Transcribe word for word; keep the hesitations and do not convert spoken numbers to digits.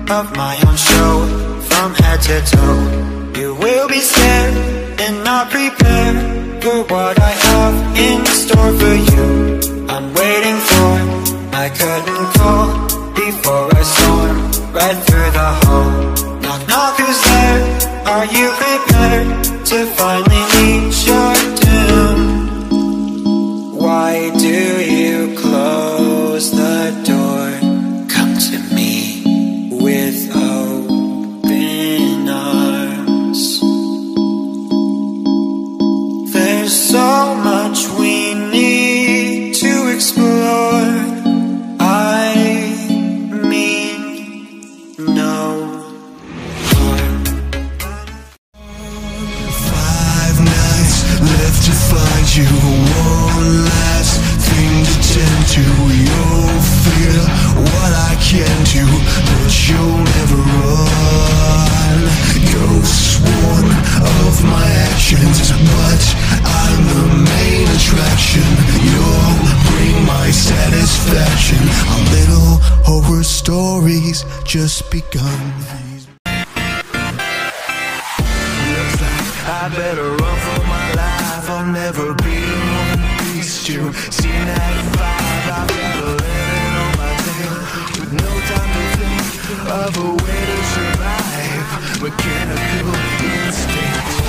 of my own show, from head to toe. You will be scared and not prepared for what I have in store for you. I'm waiting for my curtain call before I storm right through the hall. Knock, knock, who's there? Are you prepared to finally meet your doom? Why do you close the door? Come to me with open arms. There's so much we need to explore. I mean, no harm. Five nights left to find you. One last thing to tend to. You'll feel what I can do, but you'll never run. You're sworn of my actions, but I'm the main attraction. You'll bring my satisfaction. Our little horror stories just begun. Looks like I better run for my life. I'll never be one piece to see that five. I've got a living on my tail with no time to think of a way to survive. Mechanical instinct.